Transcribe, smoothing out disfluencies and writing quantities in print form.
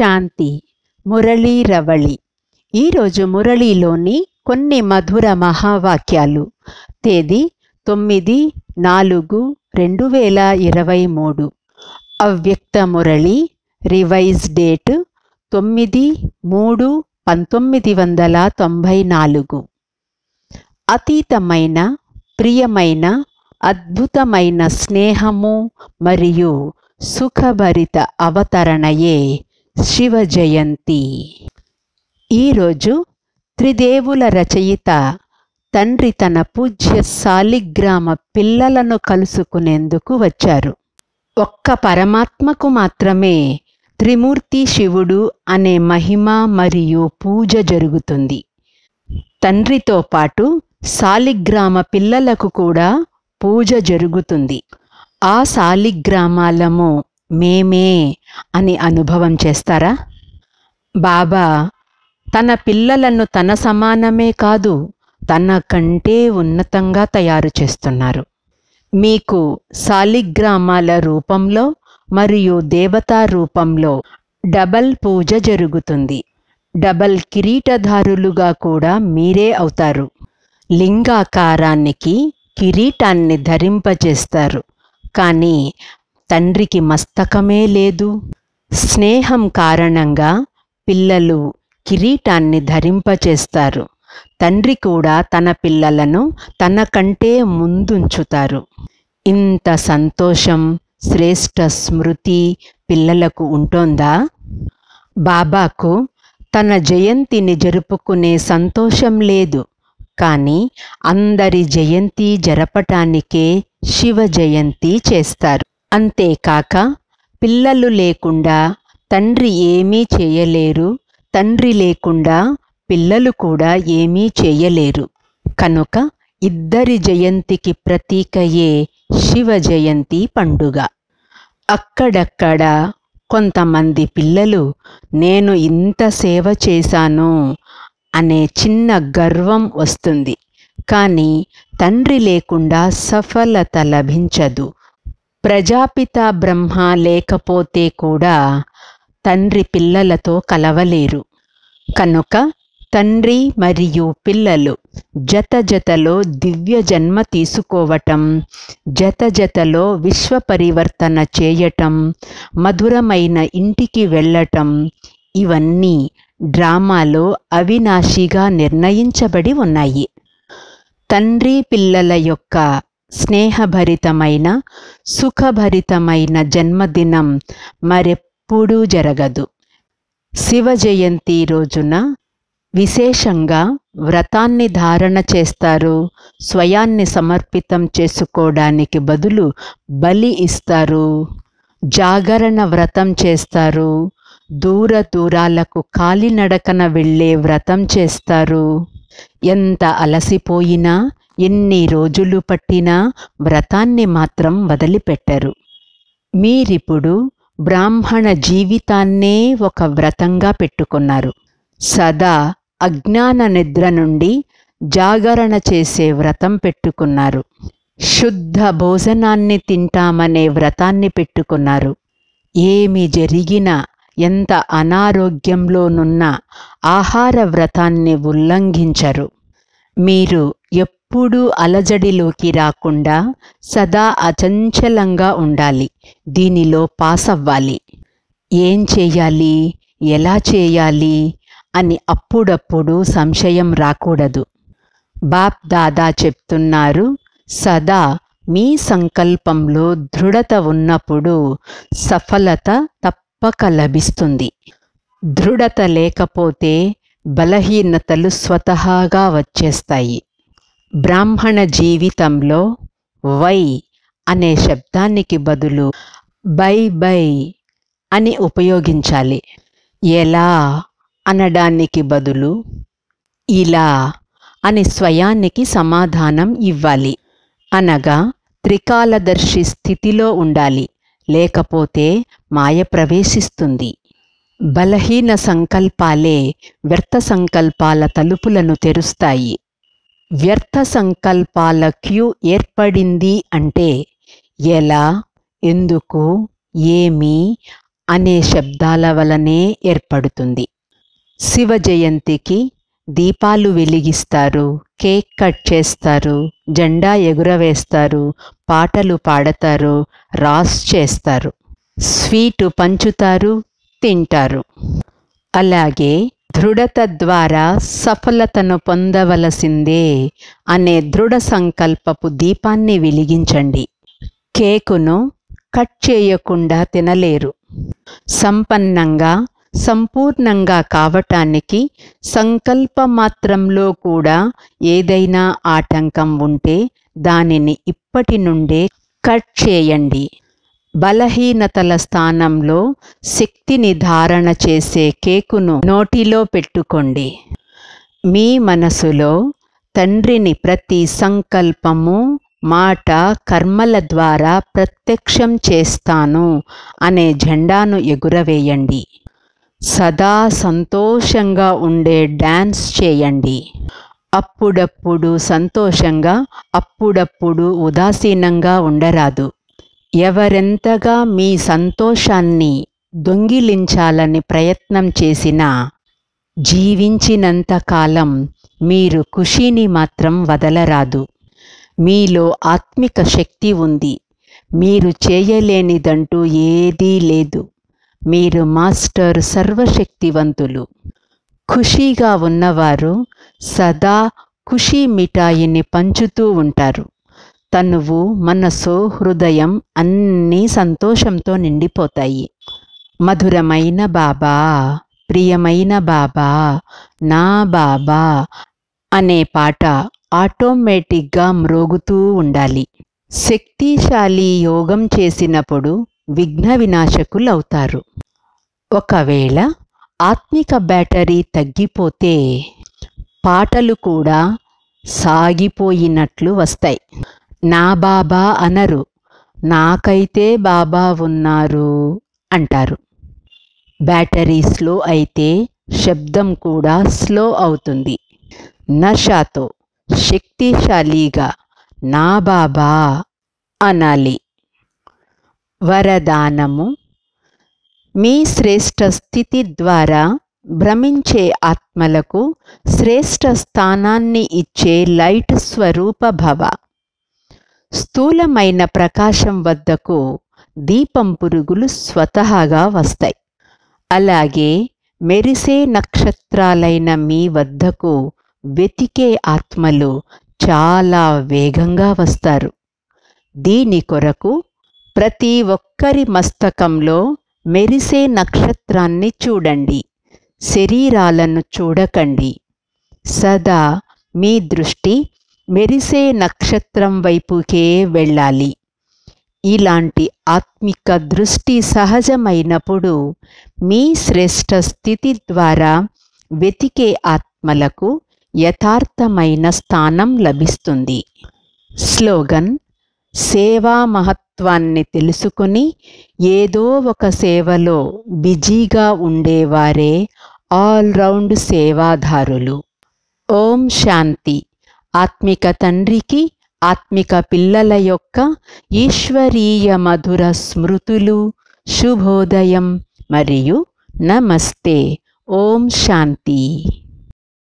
శాంతి మురళీ రవళి. ఈరోజు మురళీలోని కొన్ని మధుర మహావాక్యాలు. తేదీ 9/4/2023. అవ్యక్త మురళి. Revise date 9/3/1994. అతీతమైన, ప్రియమైన, అద్భుతమైన స్నేహము మరియు సుఖభరిత అవతరణయే శివ జయంతి. ఈరోజు త్రిదేవుల రచయిత తండ్రి తన పూజ్య సాలిగ్రామ పిల్లలను కలుసుకునేందుకు వచ్చారు. ఒక్క పరమాత్మకు మాత్రమే త్రిమూర్తి శివుడు అనే మహిమ మరియు పూజ జరుగుతుంది. తండ్రితో పాటు సాలిగ్రామ పిల్లలకు కూడా పూజ జరుగుతుంది. ఆ సాలిగ్రామాలము మేమే అని అనుభవం చేస్తారా? బాబా తన పిల్లలను తన సమానమే కాదు, తన కంటే ఉన్నతంగా తయారు చేస్తున్నారు. మీకు సాలిగ్రామాల రూపంలో మరియు దేవతా రూపంలో డబల్ పూజ జరుగుతుంది. డబల్ కిరీటధారులుగా కూడా మీరే అవుతారు. లింగాకారానికి కిరీటాన్ని ధరింపజేస్తారు, కానీ తండ్రికి మస్తకమే లేదు. స్నేహం కారణంగా పిల్లలు కిరీటాన్ని ధరింపచేస్తారు. తండ్రి కూడా తన పిల్లలను తన కంటే ముందుంచుతారు. ఇంత సంతోషం, శ్రేష్ఠ స్మృతి పిల్లలకు ఉంటోందా? బాబాకు తన జయంతిని జరుపుకునే సంతోషం లేదు, కానీ అందరి జయంతి జరపటానికే శివ జయంతి చేస్తారు. అంతేకాక పిల్లలు లేకుండా తండ్రి ఏమీ చేయలేరు, తండ్రి లేకుండా పిల్లలు కూడా ఏమీ చేయలేరు. కనుక ఇద్దరి జయంతికి ప్రతీకయే శివ జయంతి పండుగ. అక్కడక్కడ కొంతమంది పిల్లలు నేను ఇంత సేవ చేశాను అనే చిన్న గర్వం వస్తుంది, కానీ తండ్రి లేకుండా సఫలత లభించదు. ప్రజాపిత బ్రహ్మ లేకపోతే కూడా తండ్రి పిల్లలతో కలవలేరు. కనుక తండ్రి మరియు పిల్లలు జత జతలో దివ్య జన్మ తీసుకోవటం, జత జతలో విశ్వ పరివర్తన చేయటం, మధురమైన ఇంటికి వెళ్ళటం, ఇవన్నీ డ్రామాలో అవినాశిగా నిర్ణయించబడి ఉన్నాయి. తండ్రి పిల్లల యొక్క స్నేహభరితమైన, సుఖభరితమైన జన్మదినం మరెప్పుడూ జరగదు. శివ జయంతి రోజున విశేషంగా వ్రతాన్ని ధారణ చేస్తారు. స్వయాన్ని సమర్పితం చేసుకోవడానికి బదులు బలి ఇస్తారు. జాగరణ వ్రతం చేస్తారు. దూర దూరాలకు కాలినడకన వెళ్ళే వ్రతం చేస్తారు. ఎంత అలసిపోయినా, ఎన్ని రోజులు పట్టినా వ్రతాన్ని మాత్రం వదిలిపెట్టరు. మీరిప్పుడు బ్రాహ్మణ జీవితాన్నే ఒక వ్రతంగా పెట్టుకున్నారు. సదా అజ్ఞాన నిద్ర నుండి జాగరణ చేసే వ్రతం పెట్టుకున్నారు. శుద్ధ భోజనాన్ని తింటామనే వ్రతాన్ని పెట్టుకున్నారు. ఏమి జరిగినా, ఎంత అనారోగ్యంలోనున్న ఆహార వ్రతాన్ని ఉల్లంఘించరు. మీరు ఎప్పుడూ అలజడిలోకి రాకుండా సదా అచంచలంగా ఉండాలి. దీనిలో పాస్ అవ్వాలి. ఏం చేయాలి, ఎలా చేయాలి అని అప్పుడప్పుడు సంశయం రాకూడదు. బాప్ దాదా చెప్తున్నారు, సదా మీ సంకల్పంలో దృఢత ఉన్నప్పుడు సఫలత తప్పక లభిస్తుంది. దృఢత లేకపోతే బలహీనతలు స్వతహాగా వచ్చేస్తాయి. బ్రాహ్మణ జీవితంలో వై అనే శబ్దానికి బదులు బై బై అని ఉపయోగించాలి. ఎలా అనడానికి బదులు ఇలా అని స్వయానికి సమాధానం ఇవ్వాలి. అనగా త్రికాలదర్శి స్థితిలో ఉండాలి, లేకపోతే మాయ ప్రవేశిస్తుంది. బలహీన సంకల్పాలే వ్యర్థ సంకల్పాల తలుపులను తెరుస్తాయి. వ్యర్థ సంకల్పాల క్యూ ఏర్పడింది అంటే ఎలా, ఎందుకు, ఏమి అనే శబ్దాల వలనే ఏర్పడుతుంది. శివ జయంతికి దీపాలు వెలిగిస్తారు, కేక్ కట్ చేస్తారు, జెండా ఎగురవేస్తారు, పాటలు పాడతారు, రాస్ చేస్తారు, స్వీటు పంచుతారు, తింటారు. అలాగే దృఢత ద్వారా సఫలతను పొందవలసిందే అనే దృఢ సంకల్పపు దీపాన్ని వెలిగించండి. కేకును కట్ చేయకుండా తినలేరు. సంపన్నంగా సంపూర్ణంగా కావటానికి సంకల్పమాత్రంలో కూడా ఏదైనా ఆటంకం ఉంటే దానిని ఇప్పటి నుండే కట్ చేయండి. బలహీనతల స్థానంలో శక్తిని ధారణ చేసే కేకును నోటిలో పెట్టుకోండి. మీ మనసులో తండ్రిని ప్రతి సంకల్పము, మాట, కర్మల ద్వారా ప్రత్యక్షం చేస్తాను అనే జెండాను ఎగురవేయండి. సదా సంతోషంగా ఉండే డ్యాన్స్ చేయండి. అప్పుడప్పుడు సంతోషంగా, అప్పుడప్పుడు ఉదాసీనంగా ఉండరాదు. ఎవరెంతగా మీ సంతోషాన్ని దొంగిలించాలని ప్రయత్నం చేసినా జీవించినంతకాలం మీరు ఖుషీని మాత్రం వదలరాదు. మీలో ఆత్మిక శక్తి ఉంది. మీరు చేయలేనిదంటూ ఏదీ లేదు. మీరు మాస్టర్ సర్వశక్తివంతులు. ఖుషీగా ఉన్నవారు సదా ఖుషీ మిఠాయిని పంచుతూ ఉంటారు. తనువు, మనసు, హృదయం అన్నీ సంతోషంతో నిండిపోతాయి. మధురమైన బాబా, ప్రియమైన బాబా, నా బాబా అనే పాట ఆటోమేటిక్గా మ్రోగుతూ ఉండాలి. శక్తిశాలి యోగం చేసినప్పుడు విఘ్న వినాశకులవుతారు. ఒకవేళ ఆత్మిక బ్యాటరీ తగ్గిపోతే పాటలు కూడా సాగిపోయినట్లు వస్తాయి. నా బాబా అనరు, నాకైతే బాబా ఉన్నారు అంటారు. బ్యాటరీ స్లో అయితే శబ్దం కూడా స్లో అవుతుంది. నషాతో శక్తిశాలిగా నా బాబా అనాలి. వరదానము: మీ శ్రేష్ఠ స్థితి ద్వారా భ్రమించే ఆత్మలకు శ్రేష్ఠ స్థానాన్ని ఇచ్చే లైట్ స్వరూప భవ. స్థూలమైన ప్రకాశం వద్దకు దీపం పురుగులు స్వతహాగా వస్తాయి. అలాగే మెరిసే నక్షత్రాలైన మీ వద్దకు వెతికే ఆత్మలు చాలా వేగంగా వస్తారు. దీని కొరకు ప్రతి ఒక్కరి మస్తకంలో మెరిసే నక్షత్రాన్ని చూడండి. శరీరాలను చూడకండి. సదా మీ దృష్టి మెరిసే నక్షత్రం వైపుకే వెళ్ళాలి. ఇలాంటి ఆత్మిక దృష్టి సహజమైనప్పుడు మీ శ్రేష్ఠ స్థితి ద్వారా వెతికే ఆత్మలకు యథార్థమైన స్థానం లభిస్తుంది. స్లోగన్: సేవా మహత్వాన్ని తెలుసుకుని ఏదో ఒక సేవలో బిజీగా ఉండేవారే ఆల్రౌండ్ సేవాదారులు. ఓం శాంతి. ఆత్మిక తండ్రికి, ఆత్మిక పిల్లల యొక్క ఈశ్వరీయ మధుర స్మృతులు, శుభోదయం మరియు నమస్తే. ఓం శాంతి.